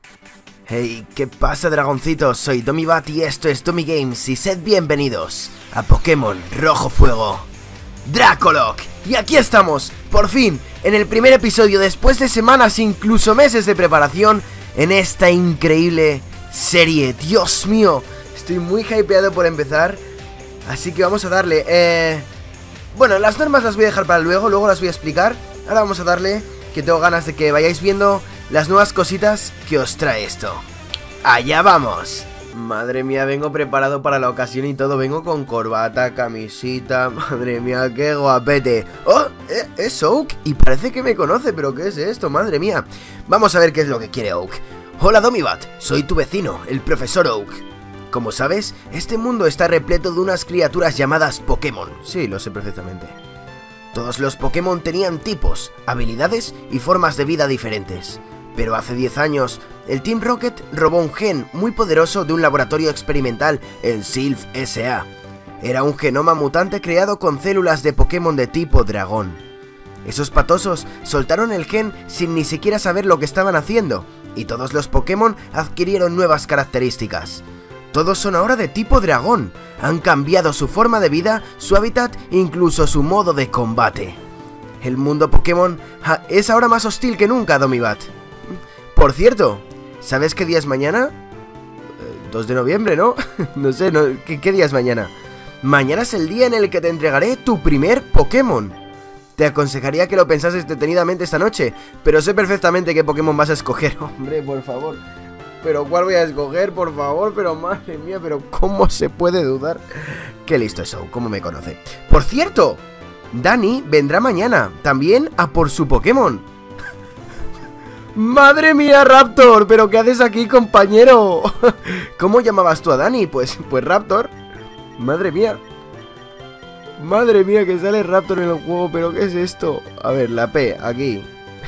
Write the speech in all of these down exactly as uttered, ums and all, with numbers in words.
Hey, ¿qué pasa, dragoncitos? Soy Domibat y esto es Domi Games y sed bienvenidos a Pokémon Rojo Fuego Dracoloc. Y aquí estamos, por fin, en el primer episodio después de semanas, incluso meses de preparación en esta increíble serie. Dios mío, estoy muy hypeado por empezar, así que vamos a darle. eh... Bueno, las normas las voy a dejar para luego, luego las voy a explicar. Ahora vamos a darle, que tengo ganas de que vayáis viendo las nuevas cositas que os trae esto. ¡Allá vamos! Madre mía, vengo preparado para la ocasión y todo. Vengo con corbata, camisita. Madre mía, qué guapete. ¡Oh! ¿Eh? ¿Es Oak? Y parece que me conoce, pero ¿qué es esto? Madre mía. Vamos a ver qué es lo que quiere Oak. Hola, Domibat. Soy tu vecino, el profesor Oak. Como sabes, este mundo está repleto de unas criaturas llamadas Pokémon. Sí, lo sé perfectamente. Todos los Pokémon tenían tipos, habilidades y formas de vida diferentes. Pero hace diez años, el Team Rocket robó un gen muy poderoso de un laboratorio experimental, el Sylph S A Era un genoma mutante creado con células de Pokémon de tipo dragón. Esos patosos soltaron el gen sin ni siquiera saber lo que estaban haciendo, y todos los Pokémon adquirieron nuevas características. Todos son ahora de tipo dragón, han cambiado su forma de vida, su hábitat e incluso su modo de combate. El mundo Pokémon es ahora más hostil que nunca, Domibat. Por cierto, ¿sabes qué día es mañana? dos de noviembre, ¿no? No sé, no, ¿qué, ¿qué día es mañana? Mañana es el día en el que te entregaré tu primer Pokémon. Te aconsejaría que lo pensases detenidamente esta noche, pero sé perfectamente qué Pokémon vas a escoger. Hombre, por favor. Pero ¿cuál voy a escoger, por favor? Pero madre mía, pero ¿cómo se puede dudar? Qué listo es Oak, ¿cómo me conoce? Por cierto, Dani vendrá mañana, también a por su Pokémon. ¡Madre mía, Raptor! ¿Pero qué haces aquí, compañero? ¿Cómo llamabas tú a Dani? Pues, pues Raptor. Madre mía. Madre mía, que sale Raptor en el juego, pero ¿qué es esto? A ver, la P, aquí.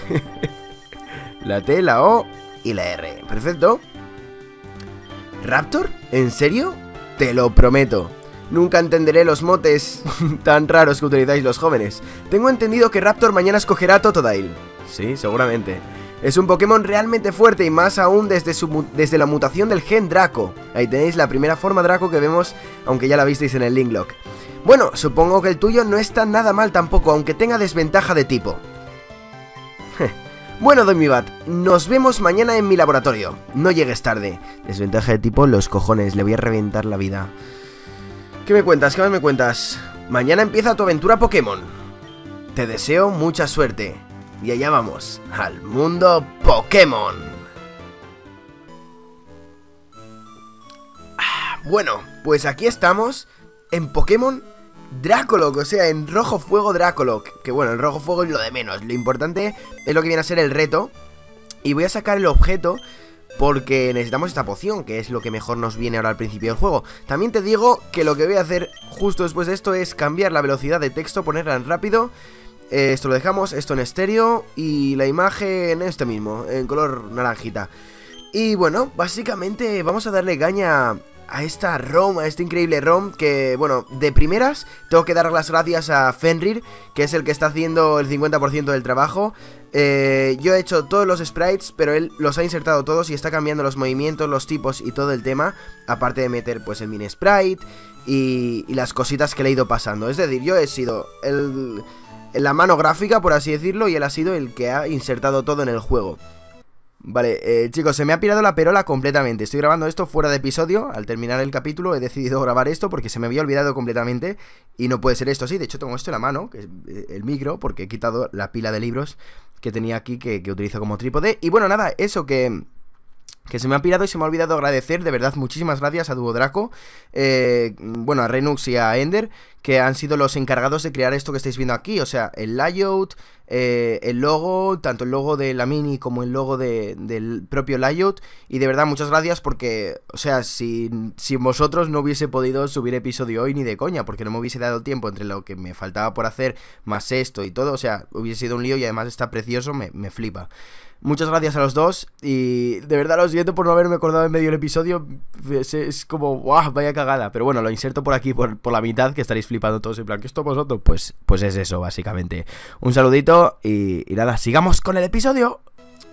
La T, la O y la R. Perfecto. ¿Raptor? ¿En serio? Te lo prometo. Nunca entenderé los motes tan raros que utilizáis los jóvenes. Tengo entendido que Raptor mañana escogerá a Totodile. Sí, seguramente. Es un Pokémon realmente fuerte y más aún desde, su, desde la mutación del gen Draco. Ahí tenéis la primera forma Draco que vemos, aunque ya la visteis en el Linklock. Bueno, supongo que el tuyo no está nada mal tampoco, aunque tenga desventaja de tipo. Bueno, Domibat, nos vemos mañana en mi laboratorio. No llegues tarde. Desventaja de tipo, los cojones, le voy a reventar la vida. ¿Qué me cuentas? ¿Qué más me cuentas? Mañana empieza tu aventura Pokémon. Te deseo mucha suerte. Y allá vamos, al mundo Pokémon. Ah, bueno, pues aquí estamos en Pokémon Dracoloc, o sea, en Rojo Fuego Dracoloc. Que bueno, el Rojo Fuego es lo de menos. Lo importante es lo que viene a ser el reto. Y voy a sacar el objeto porque necesitamos esta poción, que es lo que mejor nos viene ahora al principio del juego. También te digo que lo que voy a hacer justo después de esto es cambiar la velocidad de texto, ponerla en rápido. eh, Esto lo dejamos, esto en estéreo y la imagen este mismo, en color naranjita. Y bueno, básicamente vamos a darle caña a esta ROM, a este increíble ROM que, bueno, de primeras tengo que dar las gracias a Fenrir, que es el que está haciendo el cincuenta por ciento del trabajo. eh, Yo he hecho todos los sprites, pero él los ha insertado todos y está cambiando los movimientos, los tipos y todo el tema. Aparte de meter pues el mini sprite y, y las cositas que le he ido pasando. Es decir, yo he sido el, la mano gráfica, por así decirlo, y él ha sido el que ha insertado todo en el juego. Vale, eh, chicos, se me ha pirado la perola completamente. Estoy grabando esto fuera de episodio. Al terminar el capítulo he decidido grabar esto porque se me había olvidado completamente. Y no puede ser esto así. De hecho tengo esto en la mano, que es el micro, porque he quitado la pila de libros que tenía aquí, que, que utilizo como trípode. Y bueno, nada, eso que... Que se me ha pirado y se me ha olvidado agradecer, de verdad, muchísimas gracias a Duo Draco, eh, bueno, a Renux y a Ender, que han sido los encargados de crear esto que estáis viendo aquí. O sea, el layout, eh, el logo, tanto el logo de la mini como el logo de, del propio layout. Y de verdad, muchas gracias porque, o sea, sin, sin vosotros no hubiese podido subir episodio hoy ni de coña, porque no me hubiese dado tiempo entre lo que me faltaba por hacer, más esto y todo. O sea, hubiese sido un lío y además está precioso, me, me flipa. Muchas gracias a los dos y de verdad lo siento por no haberme acordado en medio del episodio. Es, es como, ¡guau! Vaya cagada. Pero bueno, lo inserto por aquí, por, por la mitad, que estaréis flipando todos en plan, ¿qué esto vosotros? Pues, pues es eso, básicamente. Un saludito y, y nada, sigamos con el episodio.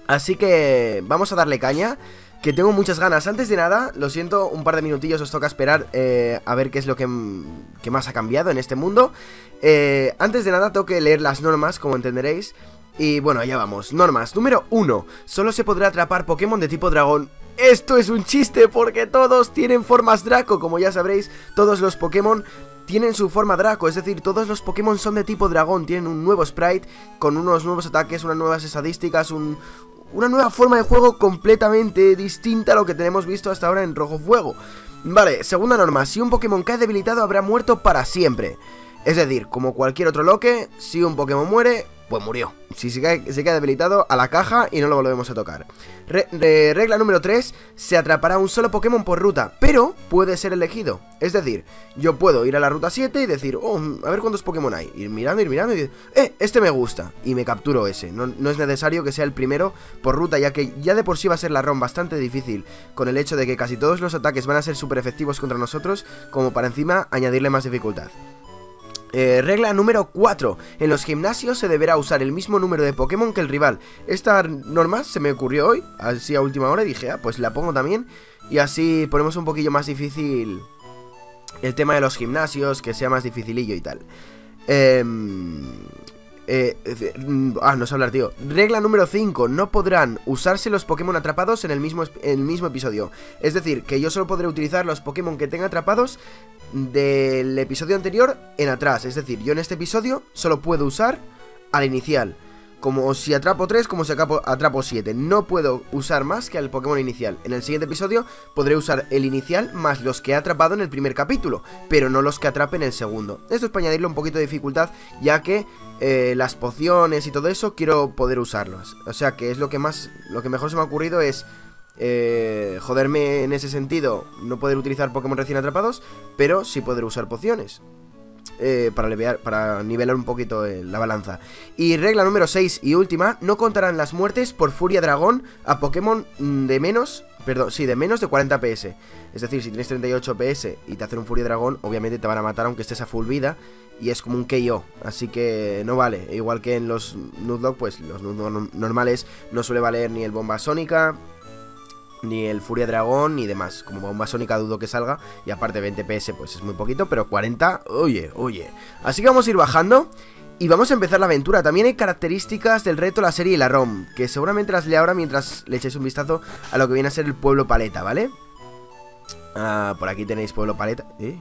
Así que vamos a darle caña, que tengo muchas ganas. Antes de nada, lo siento, un par de minutillos os toca esperar eh, a ver qué es lo que, que más ha cambiado en este mundo. eh, Antes de nada tengo que leer las normas, como entenderéis. Y bueno, allá vamos. Normas, número uno. Solo se podrá atrapar Pokémon de tipo dragón. Esto es un chiste porque todos tienen formas Draco. Como ya sabréis, todos los Pokémon tienen su forma Draco, es decir, todos los Pokémon son de tipo dragón. Tienen un nuevo sprite, con unos nuevos ataques, unas nuevas estadísticas, un... una nueva forma de juego completamente distinta a lo que tenemos visto hasta ahora en Rojo Fuego. Vale, segunda norma, si un Pokémon cae debilitado habrá muerto para siempre. Es decir, como cualquier otro loque, si un Pokémon muere, pues murió. Si se cae, se cae debilitado, a la caja y no lo volvemos a tocar. Re, de, regla número tres, se atrapará un solo Pokémon por ruta, pero puede ser elegido. Es decir, yo puedo ir a la ruta siete y decir, oh, a ver cuántos Pokémon hay. Ir mirando, ir mirando y decir, eh, este me gusta. Y me capturo ese. No, no es necesario que sea el primero por ruta, ya que ya de por sí va a ser la ROM bastante difícil, con el hecho de que casi todos los ataques van a ser súper efectivos contra nosotros, como para encima añadirle más dificultad. Eh, regla número cuatro. En los gimnasios se deberá usar el mismo número de Pokémon que el rival. Esta norma se me ocurrió hoy, así a última hora, y dije, ah, pues la pongo también. Y así ponemos un poquillo más difícil el tema de los gimnasios, que sea más dificilillo y tal. Eh... Eh, eh, ah, no sé hablar, tío. Regla número cinco. No podrán usarse los Pokémon atrapados en el mismo, en el mismo episodio. Es decir, que yo solo podré utilizar los Pokémon que tenga atrapados del episodio anterior en atrás. Es decir, yo en este episodio solo puedo usar al inicial. Como si atrapo tres, como si atrapo, atrapo siete. No puedo usar más que al Pokémon inicial. En el siguiente episodio podré usar el inicial más los que he atrapado en el primer capítulo, pero no los que atrape en el segundo. Esto es para añadirle un poquito de dificultad, ya que eh, las pociones y todo eso quiero poder usarlos. O sea que es lo que más, lo que mejor se me ha ocurrido es eh, joderme en ese sentido, no poder utilizar Pokémon recién atrapados, pero sí poder usar pociones. Eh, para, aliviar, para nivelar un poquito eh, la balanza. Y regla número seis y última, no contarán las muertes por Furia Dragón a Pokémon de menos, perdón, sí, de menos de cuarenta P S. Es decir, si tienes treinta y ocho P S y te hacen un Furia Dragón, obviamente te van a matar aunque estés a full vida, y es como un K O, así que no vale. Igual que en los Nuzlocke, pues los Nuzlocke normales no suele valer ni el Bomba Sónica, ni el Furia Dragón, ni demás. Como Bomba Sónica dudo que salga. Y aparte veinte P S pues es muy poquito, pero cuarenta, oye, oye. Así que vamos a ir bajando y vamos a empezar la aventura. También hay características del reto, la serie y la ROM, que seguramente las leo ahora mientras le echéis un vistazo a lo que viene a ser el Pueblo Paleta, ¿vale? Ah, por aquí tenéis Pueblo Paleta. ¿Eh?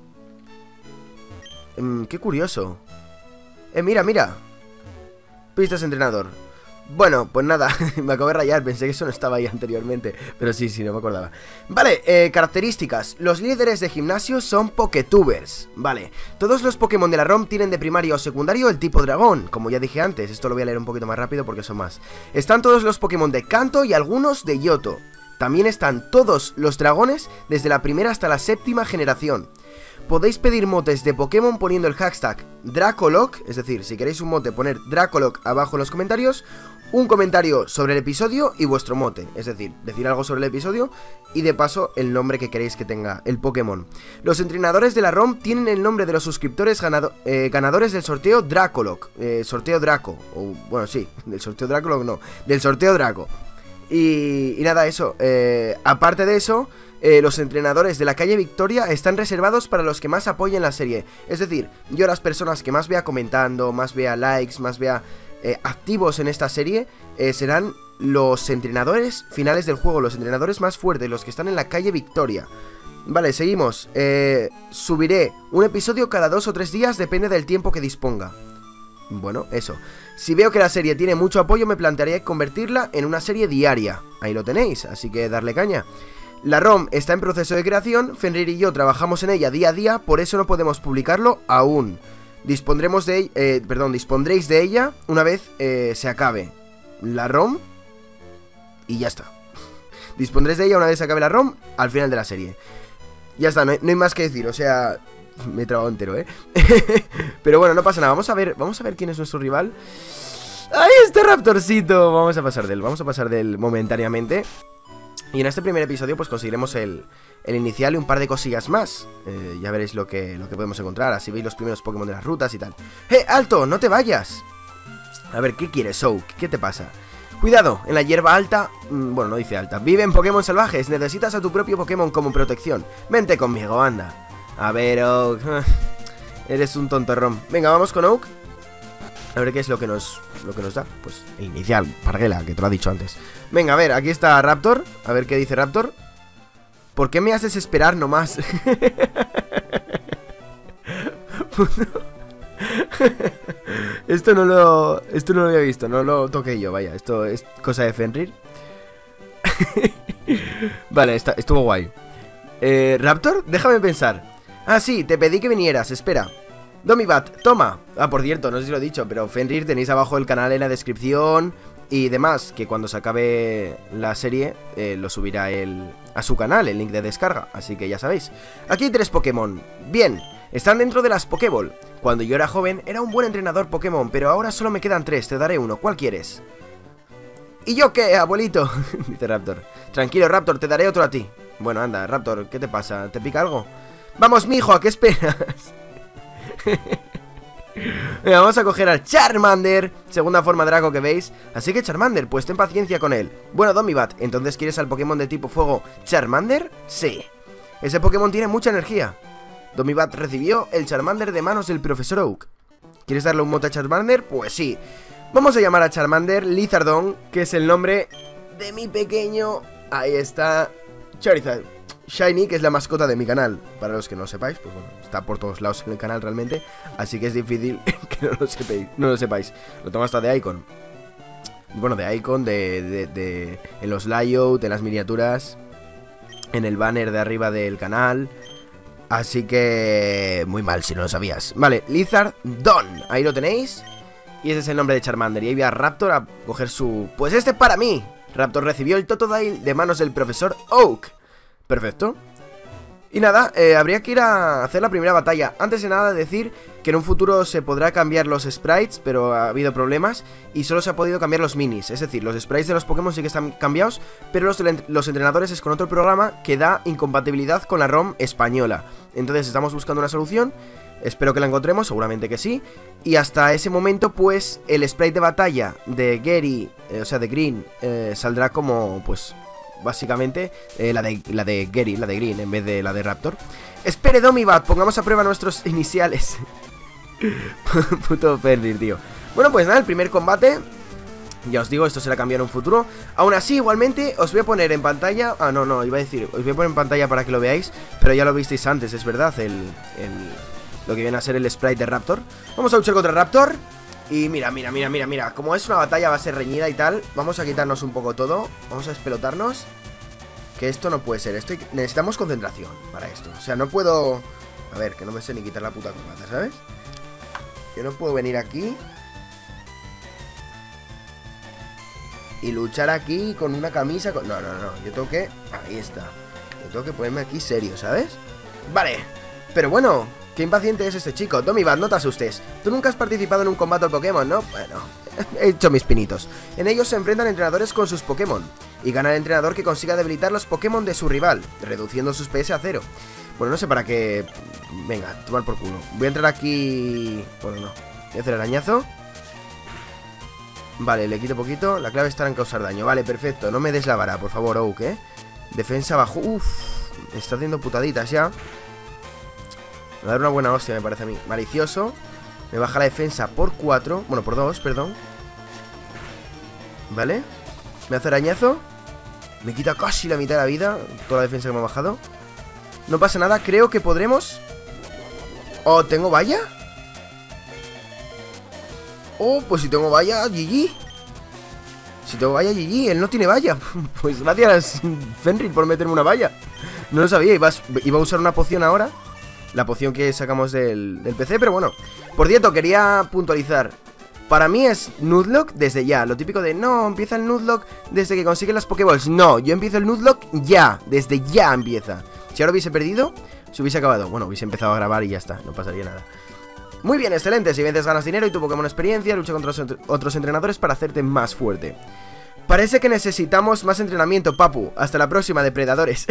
Mm, qué curioso. Eh, mira, mira. Pistas entrenador. Bueno, pues nada, me acabo de rayar, pensé que eso no estaba ahí anteriormente, pero sí, sí, no me acordaba. Vale, eh, características. Los líderes de gimnasio son Poketubers. Vale, todos los Pokémon de la ROM tienen de primario o secundario el tipo dragón, como ya dije antes. Esto lo voy a leer un poquito más rápido porque son más. Están todos los Pokémon de Kanto y algunos de Yoto. También están todos los dragones desde la primera hasta la séptima generación. Podéis pedir motes de Pokémon poniendo el hashtag Dracolock, es decir, si queréis un mote, poner Dracolock abajo en los comentarios, un comentario sobre el episodio y vuestro mote, es decir, decir algo sobre el episodio y de paso el nombre que queréis que tenga el Pokémon. Los entrenadores de la ROM tienen el nombre de los suscriptores ganado, eh, ganadores del sorteo Dracolock, eh, sorteo Draco, o bueno, sí, del sorteo Dracolock no, del sorteo Draco. Y, y nada, eso, eh, aparte de eso... Eh, los entrenadores de la calle Victoria están reservados para los que más apoyen la serie. Es decir, yo las personas que más vea comentando, más vea likes, más vea eh, activos en esta serie, eh, serán los entrenadores finales del juego, los entrenadores más fuertes, los que están en la calle Victoria. Vale, seguimos. eh, Subiré un episodio cada dos o tres días, depende del tiempo que disponga. Bueno, eso. Si veo que la serie tiene mucho apoyo, me plantearía convertirla en una serie diaria. Ahí lo tenéis, así que darle caña. La ROM está en proceso de creación, Fenrir y yo trabajamos en ella día a día, por eso no podemos publicarlo aún. Dispondremos de eh, perdón, dispondréis de ella una vez eh, se acabe la ROM y ya está. Dispondréis de ella una vez se acabe la ROM al final de la serie. Ya está, no hay, no hay más que decir, o sea, me he trabado entero, ¿eh? Pero bueno, no pasa nada, vamos a ver, vamos a ver quién es nuestro rival. ¡Ahí está Raptorcito! Vamos a pasar de él, vamos a pasar de él momentáneamente. Y en este primer episodio pues conseguiremos el, el inicial y un par de cosillas más. eh, Ya veréis lo que, lo que podemos encontrar. Así veis los primeros Pokémon de las rutas y tal. ¡Eh, alto! ¡No te vayas! A ver, ¿qué quieres, Soak? ¿Qué te pasa? Cuidado, en la hierba alta, mmm, bueno, no dice alta, viven Pokémon salvajes, necesitas a tu propio Pokémon como protección. Vente conmigo, anda. A ver, Oak, eres un tontorrón. Venga, vamos con Oak. A ver qué es lo que nos, lo que nos da. Pues el inicial, Parguela, que te lo ha dicho antes. Venga, a ver, aquí está Raptor. A ver qué dice Raptor. ¿Por qué me haces esperar nomás? Esto no lo... Esto no lo había visto, no lo toqué yo, vaya. Esto es cosa de Fenrir. Vale, está, estuvo guay. eh, Raptor, déjame pensar. Ah, sí, te pedí que vinieras, espera. Domibat, toma. Ah, por cierto, no sé si lo he dicho, pero Fenrir tenéis abajo el canal en la descripción y demás, que cuando se acabe la serie eh, lo subirá él a su canal, el link de descarga, así que ya sabéis. Aquí hay tres Pokémon. Bien, están dentro de las Pokéball. Cuando yo era joven era un buen entrenador Pokémon, pero ahora solo me quedan tres, te daré uno, ¿cuál quieres? ¿Y yo qué, abuelito? Dice Raptor. Tranquilo, Raptor, te daré otro a ti. Bueno, anda, Raptor, ¿qué te pasa? ¿Te pica algo? Vamos, mijo, ¿a qué esperas? Venga, vamos a coger al Charmander, segunda forma Draco que veis. Así que Charmander, pues ten paciencia con él. Bueno, Domibat, ¿entonces quieres al Pokémon de tipo fuego Charmander? Sí. Ese Pokémon tiene mucha energía. Domibat recibió el Charmander de manos del profesor Oak. ¿Quieres darle un mote a Charmander? Pues sí. Vamos a llamar a Charmander Lizardon, que es el nombre de mi pequeño... Ahí está... Charizard Shiny, que es la mascota de mi canal. Para los que no lo sepáis, pues bueno, está por todos lados en el canal realmente. Así que es difícil que no lo sepáis, no lo sepáis. Lo tengo hasta de icon. Bueno, de icon, de, de, de en los layout, en las miniaturas, en el banner de arriba del canal. Así que... muy mal si no lo sabías. Vale, Lizardon, ahí lo tenéis. Y ese es el nombre de Charmander. Y ahí va Raptor a coger su... Pues este es para mí. Raptor recibió el Totodile de manos del profesor Oak. Perfecto. Y nada, eh, habría que ir a hacer la primera batalla. Antes de nada decir que en un futuro se podrá cambiar los sprites, pero ha habido problemas y solo se ha podido cambiar los minis. Es decir, los sprites de los Pokémon sí que están cambiados, pero los, los entrenadores es con otro programa que da incompatibilidad con la ROM española. Entonces estamos buscando una solución. Espero que la encontremos, seguramente que sí. Y hasta ese momento, pues, el sprite de batalla de Gary, eh, o sea, de Green, eh, saldrá como, pues... básicamente, eh, la, de, la de Gary, la de Green, en vez de la de Raptor. Espere, Domibat, pongamos a prueba nuestros iniciales. Puto Fenrir, tío. Bueno, pues nada, el primer combate. Ya os digo, esto será cambiar en un futuro. Aún así, igualmente, os voy a poner en pantalla. Ah, no, no, iba a decir, os voy a poner en pantalla para que lo veáis. Pero ya lo visteis antes, es verdad, el, el lo que viene a ser el sprite de Raptor. Vamos a luchar contra Raptor. Y mira, mira, mira, mira, mira. Como es una batalla, va a ser reñida y tal. Vamos a quitarnos un poco todo. Vamos a despelotarnos. Que esto no puede ser. Esto hay... necesitamos concentración para esto. O sea, no puedo... A ver, que no me sé ni quitar la puta corbata, ¿sabes? Yo no puedo venir aquí y luchar aquí con una camisa con... No, no, no. Yo tengo que... Ahí está. Yo tengo que ponerme aquí serio, ¿sabes? Vale. Pero bueno... Qué impaciente es este chico. Domibat, no te asustes. Tú nunca has participado en un combate de Pokémon, ¿no? Bueno, he hecho mis pinitos. En ellos se enfrentan entrenadores con sus Pokémon. Y gana el entrenador que consiga debilitar los Pokémon de su rival, reduciendo sus P S a cero. Bueno, no sé para qué... Venga, tomar por culo. Voy a entrar aquí... Bueno, no. Voy a hacer arañazo. Vale, le quito poquito. La clave está en causar daño. Vale, perfecto. No me des la vara, por favor, Oak, ¿eh? Defensa bajo... Uf, está haciendo putaditas ya. Me va a dar una buena hostia, me parece a mí. Malicioso. Me baja la defensa por cuatro. Bueno, por dos, perdón. Vale. Me hace arañazo. Me quita casi la mitad de la vida. Toda la defensa que me ha bajado. No pasa nada, creo que podremos. Oh, ¿tengo valla? Oh, pues si tengo valla, G G. Si tengo valla, G G, él no tiene valla. Pues gracias, Fenrir, por meterme una valla. No lo sabía, iba a, iba a usar una poción ahora. La poción que sacamos del, del P C, pero bueno. Por cierto, quería puntualizar. Para mí es Nuzlocke desde ya. Lo típico de, no, empieza el Nuzlocke desde que consiguen las Pokéballs. No, yo empiezo el Nuzlocke ya. Desde ya empieza. Si ahora hubiese perdido, se hubiese acabado. Bueno, hubiese empezado a grabar y ya está, no pasaría nada. Muy bien, excelente. Si vences ganas dinero y tu Pokémon experiencia, lucha contra los otros entrenadores para hacerte más fuerte. Parece que necesitamos más entrenamiento, papu. Hasta la próxima, depredadores.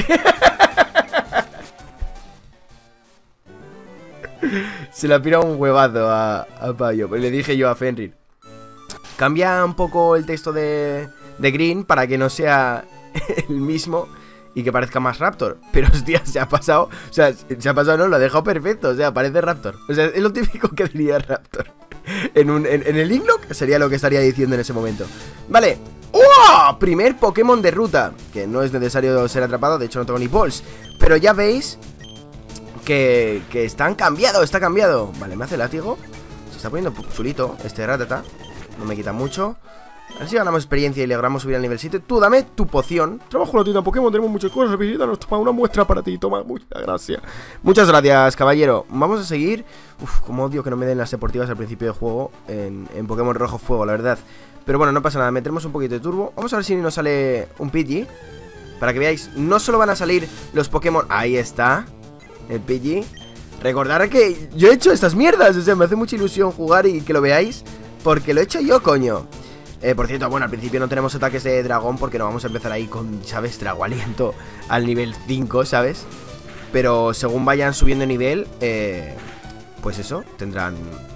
Se la pira un huevazo a, a Payo. Pues le dije yo a Fenrir, cambia un poco el texto de, de Green para que no sea el mismo y que parezca más Raptor. Pero hostia, se ha pasado. O sea, se ha pasado, no, lo ha dejado perfecto. O sea, parece Raptor. O sea, es lo típico que diría Raptor. En, un, en, en el Inklock sería lo que estaría diciendo en ese momento. Vale. ¡Oh! Primer Pokémon de ruta. Que no es necesario ser atrapado. De hecho, no tengo ni balls. Pero ya veis que, que están cambiado. Está cambiado. Vale, me hace látigo. Se está poniendo chulito este Rattata. No me quita mucho. A ver si ganamos experiencia y logramos subir al nivel siete. Tú dame tu poción. Trabajo en la tienda Pokémon, tenemos muchas cosas. Visítanos, toma una muestra para ti. Toma, muchas gracias. Muchas gracias, caballero. Vamos a seguir. Uf, como odio que no me den las deportivas al principio del juego en, en Pokémon Rojo Fuego, la verdad. Pero bueno, no pasa nada, metemos un poquito de turbo. Vamos a ver si nos sale un Pidgey. Para que veáis, no solo van a salir los Pokémon. Ahí está, el Pidgey. Recordad que yo he hecho estas mierdas. O sea, me hace mucha ilusión jugar y que lo veáis, porque lo he hecho yo, coño. Eh, por cierto, bueno, al principio no tenemos ataques de dragón porque no vamos a empezar ahí con, ¿sabes? Trago aliento al nivel cinco, ¿sabes? Pero según vayan subiendo nivel, eh, pues eso, tendrán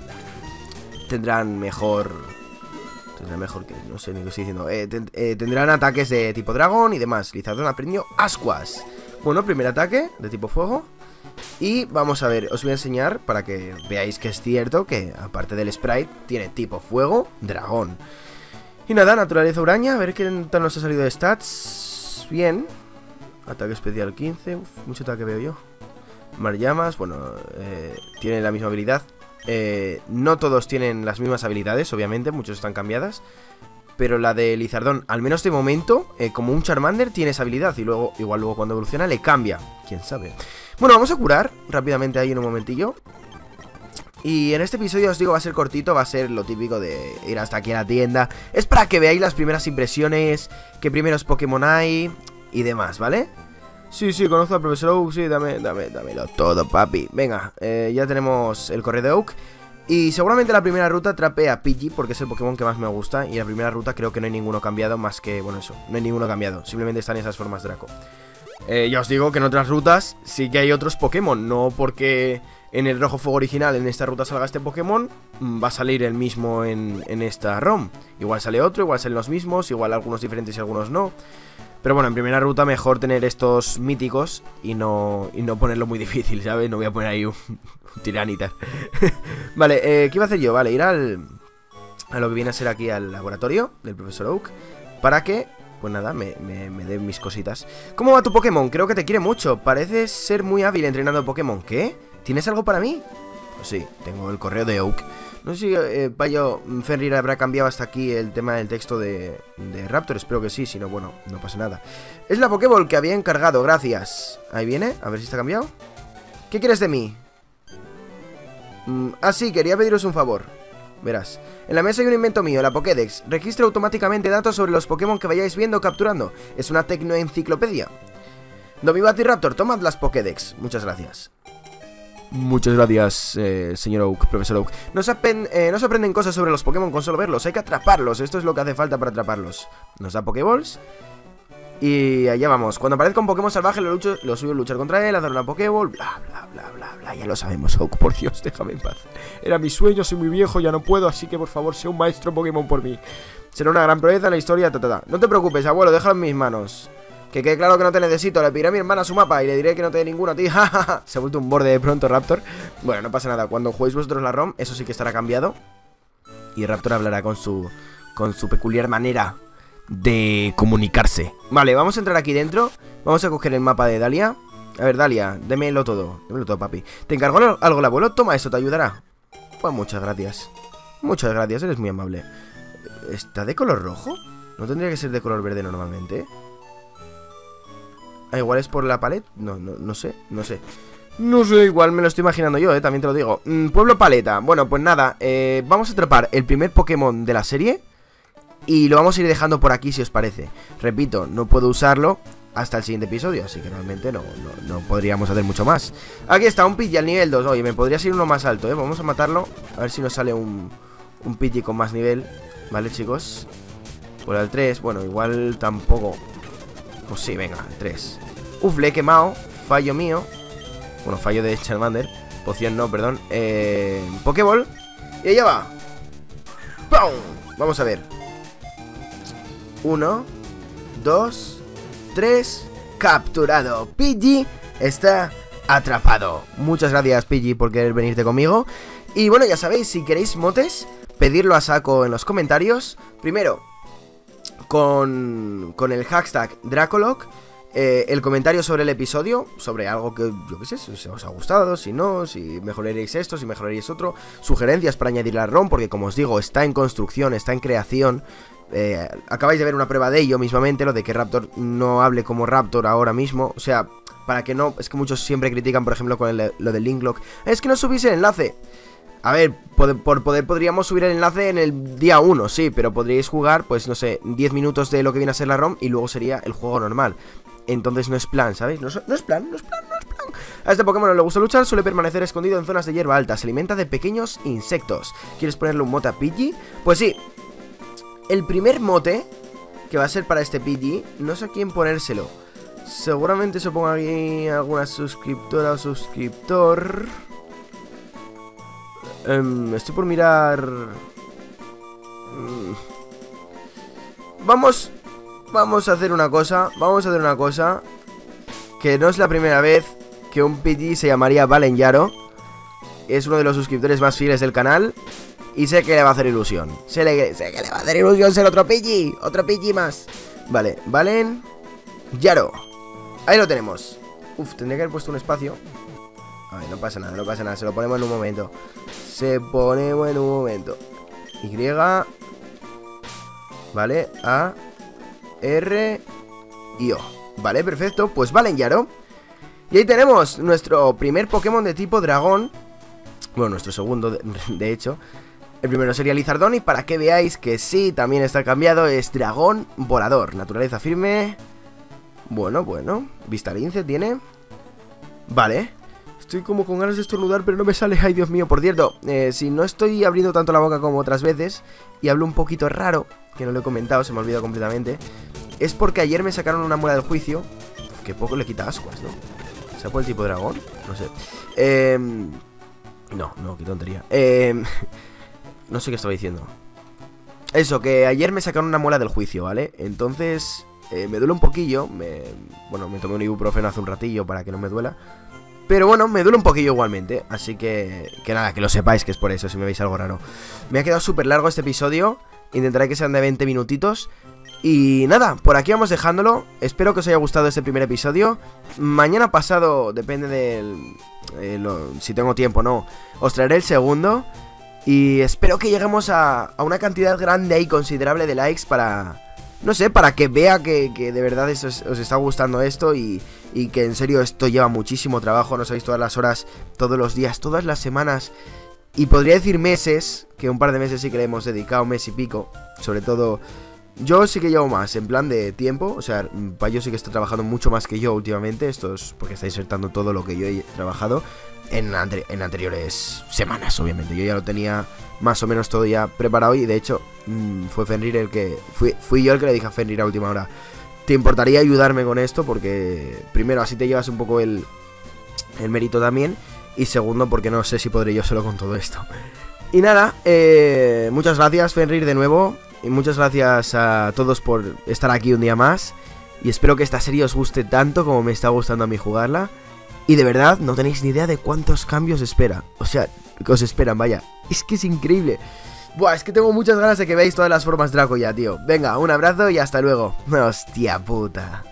Tendrán mejor Tendrán mejor que, no sé ni qué estoy diciendo eh, ten, eh, Tendrán ataques de tipo dragón y demás. Lizardón aprendió Ascuas. Bueno, primer ataque de tipo fuego. Y vamos a ver, os voy a enseñar para que veáis que es cierto que aparte del sprite tiene tipo fuego, dragón. Y nada, naturaleza uraña, a ver qué tal nos ha salido de stats. Bien. Ataque especial quince, uf, mucho ataque veo yo. Mar llamas, bueno, eh, tiene la misma habilidad. eh, No todos tienen las mismas habilidades, obviamente, muchos están cambiadas. Pero la de Lizardón, al menos de momento, eh, como un Charmander, tiene esa habilidad. Y luego, igual luego cuando evoluciona le cambia, quién sabe. Bueno, vamos a curar rápidamente ahí en un momentillo. Y en este episodio os digo va a ser cortito, va a ser lo típico de ir hasta aquí a la tienda. Es para que veáis las primeras impresiones, qué primeros Pokémon hay y demás, ¿vale? Sí, sí, conozco al profesor Oak, sí, dame, dame, dámelo todo, papi. Venga, eh, ya tenemos el correo de Oak. Y seguramente la primera ruta atrape a Pidgey porque es el Pokémon que más me gusta. Y la primera ruta creo que no hay ninguno cambiado más que, bueno, eso, no hay ninguno cambiado. Simplemente están esas formas Draco. Eh, ya os digo que en otras rutas sí que hay otros Pokémon, no porque en el Rojo Fuego original en esta ruta salga este Pokémon, va a salir el mismo en, en esta ROM. Igual sale otro, igual salen los mismos, igual algunos diferentes y algunos no. Pero bueno, en primera ruta mejor tener estos míticos y no, y no ponerlo muy difícil, ¿sabes? No voy a poner ahí un, un Tiranitar. Vale, eh, ¿qué iba a hacer yo? Vale, ir al, a lo que viene a ser aquí al laboratorio del profesor Oak para que, pues nada, me, me, me den mis cositas. ¿Cómo va tu Pokémon? Creo que te quiere mucho. Pareces ser muy hábil entrenando Pokémon. ¿Qué? ¿Tienes algo para mí? Pues sí, tengo el correo de Oak. No sé si, eh, Payo Fenrir habrá cambiado hasta aquí el tema del texto de, de Raptor. Espero que sí, si no, bueno, no pasa nada. Es la Pokéball que había encargado, gracias. Ahí viene, a ver si está cambiado. ¿Qué quieres de mí? Mm, ah, sí, quería pediros un favor. Verás, en la mesa hay un invento mío, la Pokédex. Registra automáticamente datos sobre los Pokémon que vayáis viendo o capturando. Es una tecnoenciclopedia. Domibat y Raptor, tomad las Pokédex. Muchas gracias. Muchas gracias, eh, señor Oak, profesor Oak. No se, apen, eh, no se aprenden cosas sobre los Pokémon con solo verlos, hay que atraparlos. Esto es lo que hace falta para atraparlos. Nos da Pokéballs. Y allá vamos. Cuando aparezca un Pokémon salvaje, lo, lucho, lo suyo es luchar contra él, hacer una Pokéball, bla, bla, bla, bla, bla. Ya lo sabemos, Oak, por Dios, déjame en paz. Era mi sueño, soy muy viejo, ya no puedo, así que por favor, sé un maestro Pokémon por mí. Será una gran proeza en la historia, ta, ta, ta. No te preocupes, abuelo, déjalo en mis manos. Que quede claro que no te necesito, le pediré a mi hermana su mapa y le diré que no te dé ninguno a ti. Se ha vuelto un borde de pronto Raptor. Bueno, no pasa nada, cuando juguéis vosotros la ROM, eso sí que estará cambiado. Y Raptor hablará con su, con su peculiar manera de comunicarse. Vale, vamos a entrar aquí dentro. Vamos a coger el mapa de Dalia. A ver, Dalia, démelo todo, démelo todo, papi. ¿Te encargó algo el abuelo? Toma, eso te ayudará. Pues muchas gracias. Muchas gracias, eres muy amable. ¿Está de color rojo? ¿No tendría que ser de color verde normalmente? Ah, igual es por la paleta. No, no, no sé, no sé. No sé, igual me lo estoy imaginando yo, eh, también te lo digo. mm, Pueblo Paleta, bueno, pues nada, eh, vamos a atrapar el primer Pokémon de la serie y lo vamos a ir dejando por aquí si os parece. Repito, no puedo usarlo hasta el siguiente episodio, así que realmente no, no, no podríamos hacer mucho más. Aquí está, un Pidgey al nivel dos. Oye, me podría ser uno más alto, eh, vamos a matarlo. A ver si nos sale un, un Pidgey con más nivel. Vale, chicos. Por el tres, bueno, igual tampoco. Pues sí, venga, tres. Uf, le he quemado, fallo mío. Bueno, fallo de Charmander. Poción no, perdón, eh, Pokéball. Y allá va. ¡Pum! Vamos a ver. Uno, dos, tres. Capturado. Pidgey está atrapado. Muchas gracias, Pidgey, por querer venirte conmigo. Y bueno, ya sabéis, si queréis motes, pedirlo a saco en los comentarios. Primero, con, con el hashtag Dracolock. Eh, el comentario sobre el episodio, sobre algo que, yo qué sé, si os ha gustado, si no, si mejoraréis esto, si mejoraréis otro, sugerencias para añadir la ROM, porque como os digo, está en construcción, está en creación. eh, Acabáis de ver una prueba de ello mismamente, lo de que Raptor no hable como Raptor ahora mismo. O sea, para que no, es que muchos siempre critican, por ejemplo, con el, lo del Linklock, es que no subís el enlace. A ver, por, por poder podríamos subir el enlace en el día uno, sí, pero podríais jugar, pues no sé, diez minutos de lo que viene a ser la ROM y luego sería el juego normal. Entonces no es plan, ¿sabéis? No es, no es plan, no es plan, no es plan. A este Pokémon no le gusta luchar, suele permanecer escondido en zonas de hierba alta. Se alimenta de pequeños insectos. ¿Quieres ponerle un mote a Pidgey? Pues sí. El primer mote que va a ser para este Pidgey, no sé a quién ponérselo. Seguramente se ponga aquí alguna suscriptora o suscriptor. um, Estoy por mirar. um, Vamos... Vamos a hacer una cosa, vamos a hacer una cosa. Que no es la primera vez que un Pidgey se llamaría Valenyaro. Es uno de los suscriptores más fieles del canal. Y sé que le va a hacer ilusión. Sé, le, sé que le va a hacer ilusión ser otro Pidgey. Otro Pidgey más. Vale, Valenyaro. Ahí lo tenemos. Uf, tendría que haber puesto un espacio. A ver, no pasa nada, no pasa nada. Se lo ponemos en un momento. Se ponemos en un momento. Y. Vale, A R y O. Vale, perfecto, pues Valenyaro. Y ahí tenemos nuestro primer Pokémon de tipo dragón. Bueno, nuestro segundo, de, de hecho. El primero sería Lizardón. Y para que veáis que sí, también está cambiado, es dragón volador. Naturaleza firme. Bueno, bueno. Vista lince tiene. Vale. Estoy como con ganas de estornudar, pero no me sale. Ay, Dios mío, por cierto, eh, si no estoy abriendo tanto la boca como otras veces y hablo un poquito raro, que no lo he comentado, se me ha olvidado completamente, es porque ayer me sacaron una muela del juicio. Uf, que poco le quita ascuas, ¿no? ¿Se ha puesto el tipo dragón? No sé. Eh, no, no, qué tontería. Eh, no sé qué estaba diciendo. Eso, que ayer me sacaron una muela del juicio, ¿vale? Entonces, eh, me duele un poquillo. Me, bueno, me tomé un ibuprofeno hace un ratillo para que no me duela. Pero bueno, me duele un poquillo igualmente. Así que, que nada, que lo sepáis que es por eso, si me veis algo raro. Me ha quedado súper largo este episodio. Intentaré que sean de veinte minutitos. Y nada, por aquí vamos dejándolo. Espero que os haya gustado este primer episodio. Mañana pasado, depende del... Eh, lo, si tengo tiempo o no, os traeré el segundo. Y espero que lleguemos a, a una cantidad grande y considerable de likes para... No sé, para que vea que, que de verdad os, os está gustando esto y, y que en serio esto lleva muchísimo trabajo. No sabéis, todas las horas, todos los días, todas las semanas. Y podría decir meses, que un par de meses sí que le hemos dedicado, mes y pico. Sobre todo, yo sí que llevo más, en plan de tiempo. O sea, Payo sí que está trabajando mucho más que yo últimamente. Esto es porque está insertando todo lo que yo he trabajado en, anteri en anteriores semanas, obviamente. Yo ya lo tenía más o menos todo ya preparado y de hecho mmm, fue Fenrir el que... Fui, fui yo el que le dije a Fenrir a última hora: ¿te importaría ayudarme con esto? Porque primero así te llevas un poco el, el mérito también. Y segundo, porque no sé si podré yo solo con todo esto. Y nada, eh, muchas gracias Fenrir de nuevo. Y muchas gracias a todos por estar aquí un día más. Y espero que esta serie os guste tanto como me está gustando a mí jugarla. Y de verdad, no tenéis ni idea de cuántos cambios espera. O sea, que os esperan, vaya. Es que es increíble. Buah, es que tengo muchas ganas de que veáis todas las formas Draco ya, tío. Venga, un abrazo y hasta luego. Hostia puta.